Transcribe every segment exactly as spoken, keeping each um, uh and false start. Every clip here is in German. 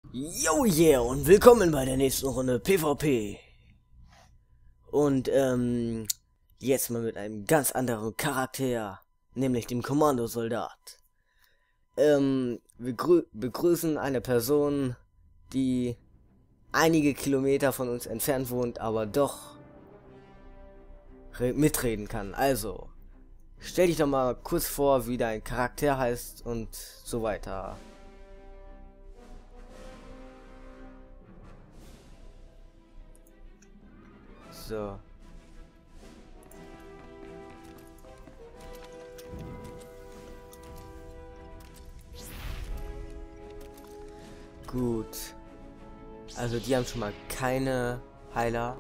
Yo yeah und willkommen bei der nächsten Runde PvP. Und ähm, jetzt mal mit einem ganz anderen Charakter, nämlich dem Kommandosoldat. Ähm, wir grü begrüßen eine Person, die einige Kilometer von uns entfernt wohnt, aber doch mitreden kann. Also, stell dich doch mal kurz vor, wie dein Charakter heißt und so weiter. So. Gut. Also die haben schon mal keine Heiler.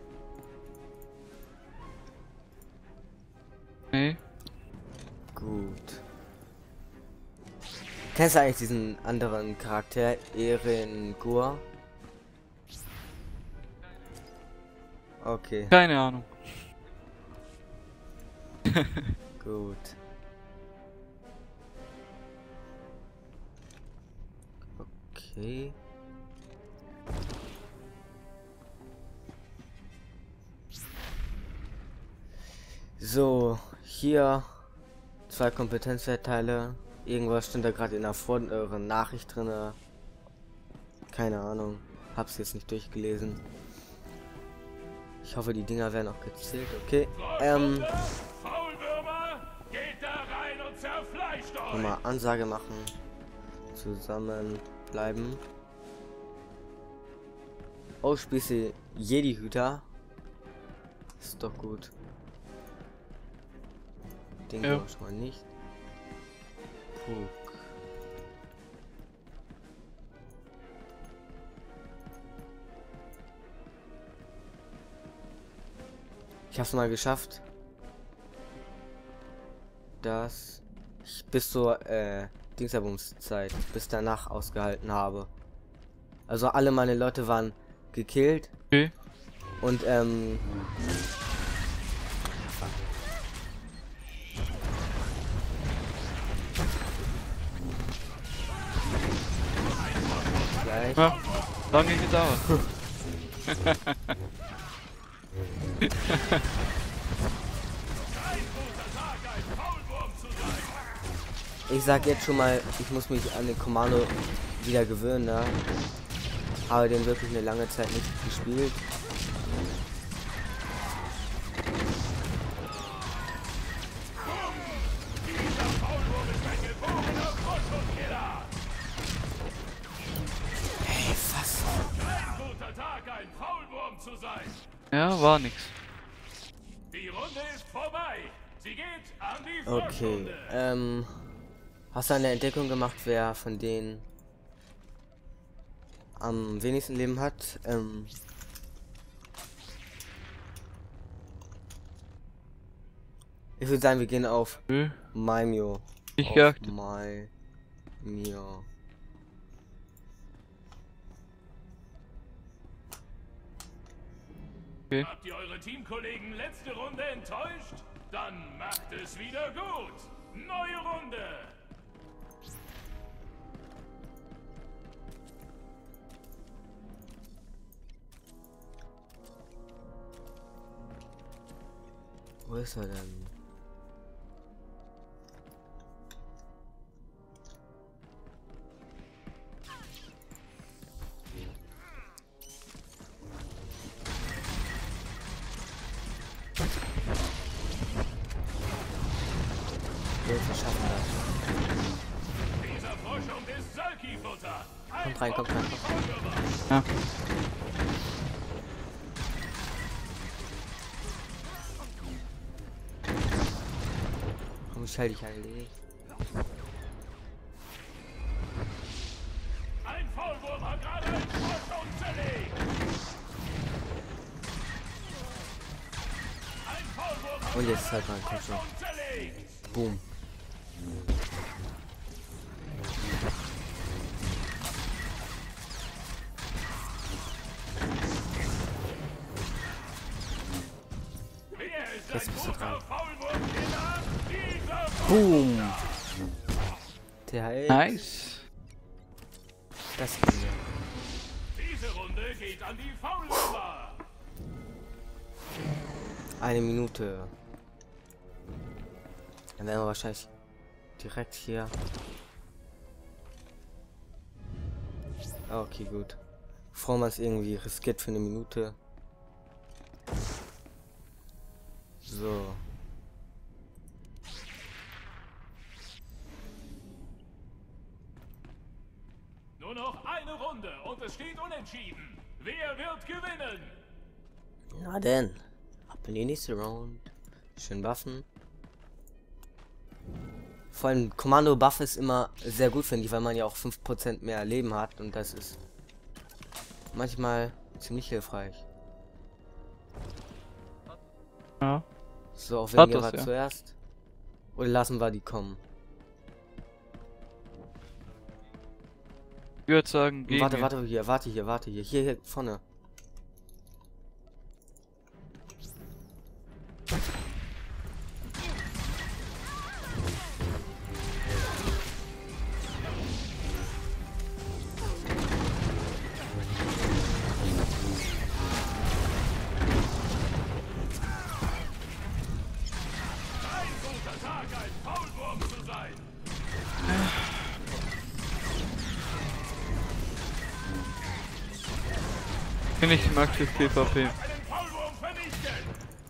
Nee. Gut. Kennst du eigentlich diesen anderen Charakter, Eren Gur? Okay. Keine Ahnung. Gut. Okay. So, hier zwei Kompetenzwertteile. Irgendwas stand da gerade in der vorderen Nachricht drinne. Keine Ahnung. Hab's jetzt nicht durchgelesen. Ich hoffe, die Dinger werden auch gezählt. Okay. Ähm. Nochmal Ansage machen. Zusammenbleiben. Oh, Spieße Jedi-Hüter. Ist doch gut. Den ja. schon mal nicht. Puck. Ich hab's mal geschafft, dass ich bis zur äh, Dingsabumszeit, bis danach ausgehalten habe. Also alle meine Leute waren gekillt. Okay. Und ähm... Gleich. Ja, lange gedauert. Ich sag jetzt schon mal, ich muss mich an den Kommando wieder gewöhnen, ne? Habe den wirklich eine lange Zeit nicht gespielt. Hey, was? Ja, war nix. Die Runde ist vorbei. Sie geht an die Okay, ähm... Hast du eine Entdeckung gemacht, wer von denen am wenigsten Leben hat? Ähm... Ich würde sagen, wir gehen auf Nö. Maimyo. Ich Auf geachtet. Maimyo. Okay. Habt ihr eure Teamkollegen letzte Runde enttäuscht? Dann macht es wieder gut. Neue Runde. Wo ist er denn? Wir schaffen das. Dieser Forschung ist Salki-Futter. Kommt rein, kommt rein, kommt rein. Ja. Komm, ich halte dich erledigt. Ein Faulwurm hat gerade einen Vorsprung zerlegt. Ein Faulwurm hat Und jetzt halt mal, komm Vorsprung schon. zerlegt. Boom. Wer ist Jetzt ein bist du dran. guter Faulwurm-Killer? Dieser Boom. T H L. Nice. Das ging ja. Diese Runde geht an die Faulwürmer. Eine Minute. Dann werden wir wahrscheinlich direkt hier. Okay, gut. Bevor man es irgendwie riskiert für eine Minute. So. Nur noch eine Runde und es steht unentschieden. Wer wird gewinnen? Na denn. Ab in die nächste Round. Schön buffen. Vor allem Kommando-Buff ist immer sehr gut, finde ich, weil man ja auch fünf Prozent mehr Leben hat und das ist manchmal ziemlich hilfreich. Ja. So, auf wen Hat gehen das, wir ja. zuerst? Oder lassen wir die kommen? Ich würde sagen, gegen Warte, ihn. warte, hier, warte hier, warte hier. Hier, hier, vorne. Ein guter Tag, ein Faulwurm zu sein. Bin ich mag fürs PvP. Einen Faulwurm vernichten.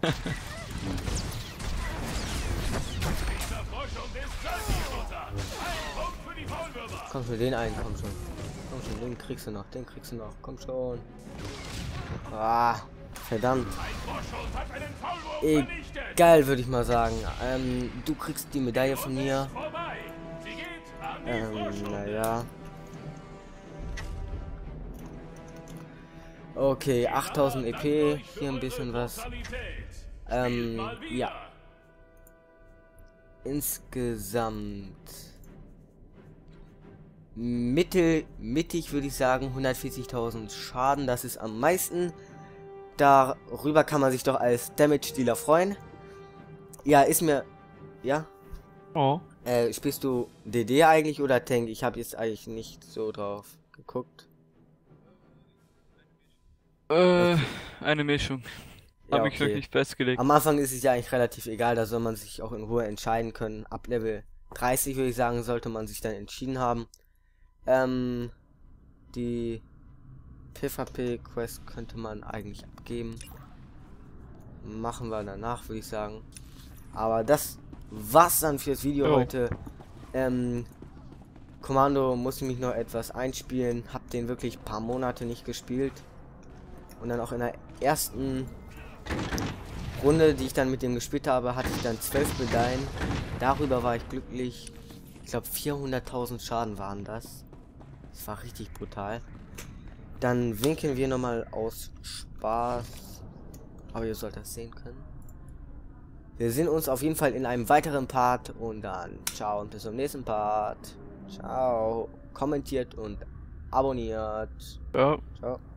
Dieser Forschung ist Salzfutter. Ein Punkt für die Faulwürmer. Komm schon, den einen, komm schon. Komm schon, den kriegst du noch, den kriegst du noch. Komm schon. Ah, verdammt. Ein Forschung hat einen Faulwurm vernichtet. Egal, würde ich mal sagen. Ähm, du kriegst die Medaille von mir. Vorbei. Sie geht an die Ähm, Forschung. naja. Okay, achttausend E P, hier ein bisschen was. Ähm, ja. Insgesamt mittel, mittig würde ich sagen, hundertvierzigtausend Schaden, das ist am meisten. Darüber kann man sich doch als Damage-Dealer freuen. Ja, ist mir... Ja? Oh. Äh, spielst du D D eigentlich oder Tank? Ich habe jetzt eigentlich nicht so drauf geguckt. Äh, eine Mischung. Ja, Hab mich okay. wirklich festgelegt. Am Anfang ist es ja eigentlich relativ egal, da soll man sich auch in Ruhe entscheiden können. Ab Level dreißig würde ich sagen, sollte man sich dann entschieden haben. Ähm, die PvP-Quest könnte man eigentlich abgeben. Machen wir danach, würde ich sagen. Aber das war's dann fürs Video Oh. heute. Ähm, Kommando muss ich mich noch etwas einspielen. Hab den wirklich ein paar Monate nicht gespielt. Und dann auch in der ersten Runde, die ich dann mit dem gespielt habe, hatte ich dann zwölf Medaillen. Darüber war ich glücklich. Ich glaube vierhunderttausend Schaden waren das. Das war richtig brutal. Dann winken wir nochmal aus Spaß. Aber ihr sollt das sehen können. Wir sehen uns auf jeden Fall in einem weiteren Part. Und dann ciao und bis zum nächsten Part. Ciao. Kommentiert und abonniert. Ja. Ciao.